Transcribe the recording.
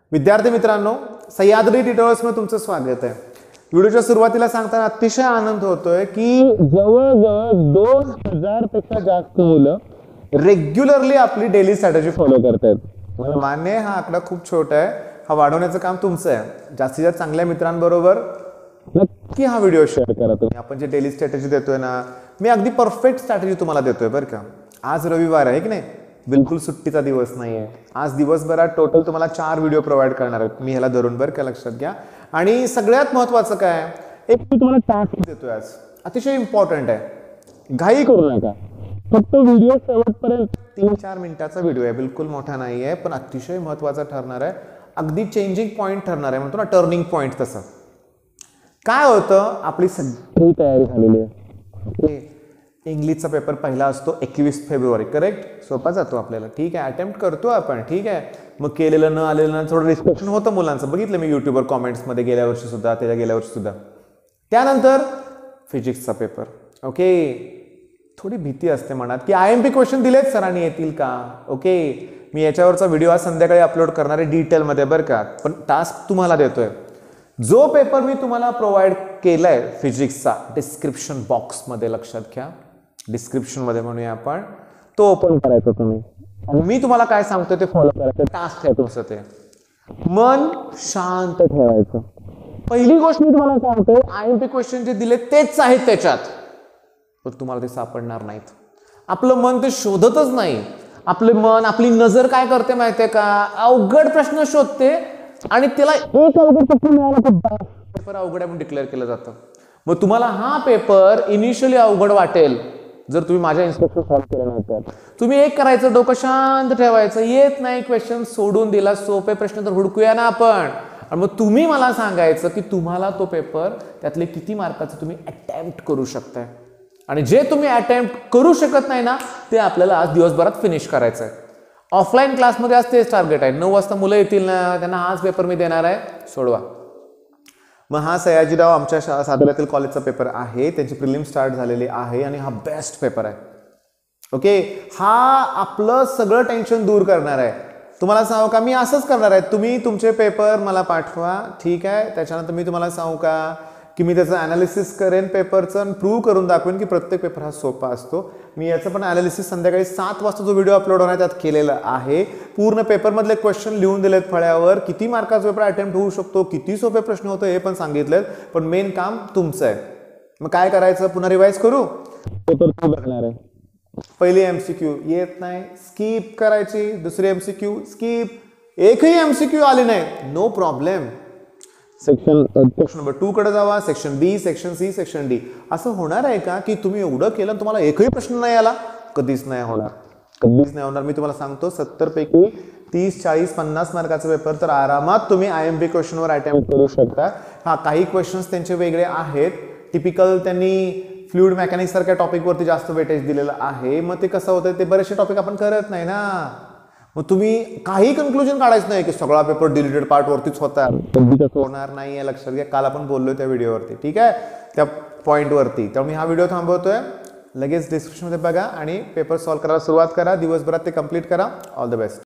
विद्यार्थी मित्रांनो, सह्याद्री ट्युटोरियल्समध्ये तुमचं स्वागत आहे। व्हिडिओच्या सुरुवातीला सांगताना अतिशय आनंद होतोय की जवळजवळ 2000 पेक्षा जास्त मुलं रेग्युलरली आपली डेली स्ट्रॅटेजी फॉलो करतात। मला मान्य आहे, हा आकडा खूप छोटा आहे, हा वाढवण्याचं काम तुमचं आहे। जास्तीत जास्त चांगल्या मित्रांबरोबर नक्की हा व्हिडिओ शेअर करा तुम्ही। आपण जे डेली स्ट्रॅटेजी देतोय ना, मी अगदी परफेक्ट स्ट्रॅटेजी तुम्हाला देतोय बरं का। आज रविवार आहे की नाही, बिलकुल सुट्टीचा दिवस नाहीये। आज दिवसभरात टोटल तुम्हाला 4 व्हिडिओ प्रोव्हाइड करणार आहे मी, ह्याला धरून बरं का, लक्षात घ्या। आणि सगळ्यात महत्त्वाचं काय, एक मी तुम्हाला टास्क देतोय आज, अतिशय इम्पॉर्टंट आहे। घाई करू नका, फक्त व्हिडिओ शेवटपर्यंत 3-4 मिनिटाचा व्हिडिओ आहे, बिलकुल मोठा नाही आहे, पण अतिशय महत्त्वाचा ठरणार आहे। अगदी चेंजिंग पॉईंट ठरणार आहे, म्हणतो ना टर्निंग पॉईंट। तसं काय होतं, आपली सगळी तयारी झालेली आहे। इंग्लिशचा पेपर पहिला असतो 21 फेब्रुवारी, करेक्ट। सोपा जातो आपल्याला, ठीक आहे, अटेम्प्ट करतो आपण, ठीक आहे। मग केलेलं न आलेलं ना थोडं डिस्कशन होतं मुलांचं, बघितलं मी यूट्यूबवर कॉमेंट्समध्ये, गेल्या वर्षी सुद्धा, त्याच्या गेल्या वर्षी सुद्धा। त्यानंतर फिजिक्सचा पेपर, ओके। थोडी भीती असते मनात की IMP क्वेश्चन दिलेत सरांनी, येतील का, ओके। मी याच्यावरचा व्हिडिओ आज संध्याकाळी अपलोड करणार आहे डिटेलमध्ये बरं का, पण टास्क तुम्हाला देतोय। जो पेपर मी तुम्हाला प्रोव्हाइड केलाय फिजिक्सचा, डिस्क्रिप्शन बॉक्समध्ये, लक्षात घ्या, डिस्क्रिप्शन मध्ये म्हणूया आपण, तो ओपन करायचा तुम्ही। आणि मी तुम्हाला काय सांगतोय ते फॉलो करायचं, टास्क आहे तुमचं ते। मन शांत ठेवायचं। पहिली गोष्ट मी तुम्हाला सांगतोय, IMP क्वेश्चन जे दिले तेच आहेत त्याच्यात, पण तुम्हाला ते सापडणार नाहीत। आपलं मन ते शोधतच नाही। आपलं मन, आपली नजर काय करते माहितीये का, अवघड प्रश्न शोधते आणि त्याला एक अवघड प्रश्न मिळाला तर पेपर अवघड आहे म्हणून डिक्लेअर केलं जातं। मग तुम्हाला हा पेपर इनिशियली अवघड वाटेल जर तुम्ही माझ्या इन्स्ट्रक्शन फॉलो केले नाही तर। तुम्ही एक करायचं, डोकं शांत ठेवायचं, येत नाही क्वेश्चन सोडून दिला, सोपे प्रश्न तर हुडकूया ना आपण। आणि मग तुम्ही मला सांगायचं की तुम्हाला तो पेपर त्यातले किती मार्काचं तुम्ही अटेम्प्ट करू शकताय, आणि जे तुम्ही अटेम्प्ट करू शकत नाही ना, ते आपल्याला आज दिवसभरात फिनिश करायचं आहे। ऑफलाईन क्लासमध्ये आज तेच टार्गेट आहे। 9 वाजता मुलं येतील ना, त्यांना हाच पेपर मी देणार आहे, सोडवा। मग हा सयाजीराव आमच्या साताऱ्यातील कॉलेजचा पेपर आहे, त्यांची प्रिलिम स्टार्ट झालेली आहे आणि हा बेस्ट पेपर आहे, ओके। हा आपलं सगळं टेन्शन दूर करणार आहे। तुम्हाला सांगू का, मी असंच करणार आहे, तुम्ही तुमचे पेपर मला पाठवा, ठीक आहे। त्याच्यानंतर मी तुम्हाला सांगू का की मी त्याचं ॲनालिसिस करेन पेपरचं, आणि प्रूव्ह करून दाखवेन की प्रत्येक पेपर हा सोपा असतो। मी याचं पण ॲनालिसिस संध्याकाळी 7 वाजता जो व्हिडिओ अपलोड होणार त्यात केलेला आहे। पूर्ण पेपरमधले क्वेश्चन लिहून दिलेत फळ्यावर, किती मार्काचा पेपर अटेम्प्ट होऊ शकतो, किती सोपे प्रश्न होतो हे पण सांगितलेत, पण मेन काम तुमचं आहे। मग काय करायचं, पुन्हा रिवाइज करू, पेपर तू बघणार आहे। पहिली MCQ येत नाही, स्किप करायची। दुसरी MCQ स्किप, एकही MCQ आली नाही, नो प्रॉब्लेम, सेक्शन नंबर 2 कडे जावा, section B, section C, section D। असं होणार आहे का की तुम्ही एवढं केलं तुम्हाला एकही प्रश्न नाही आला? कधीच नाही होणार, कधीच नाही होणार। मी तुम्हाला सांगतो, 70 पैकी 30, 40, 50 मार्काचा पेपर तर आरामात तुम्ही IMP क्वेश्चनवर अटेम्प्ट करू शकता। हा, काही क्वेश्चन्स त्यांचे वेगळे आहेत, टिपिकल त्यांनी फ्लुइड मेकॅनिक्स सारख्या टॉपिकवरती जास्त वेटेज दिलेलं आहे। मग ते कसं होतं, ते बरेचसे टॉपिक आपण करत नाही ना, मग तुम्ही काही कन्क्लुजन काढायचं नाही की सगळा पेपर डिलीटेड पार्ट वरतीच होता, होणार नाहीये, लक्षात घ्या। काल आपण बोललोय त्या व्हिडिओवरती, ठीक आहे, त्या पॉईंटवरती। त्यामुळे मी हा व्हिडिओ थांबवतोय, लगेच डिस्क्रिप्शनमध्ये बघा आणि पेपर सॉल्व्ह करायला सुरुवात करा। दिवसभरात ते कंप्लीट करा। All the best.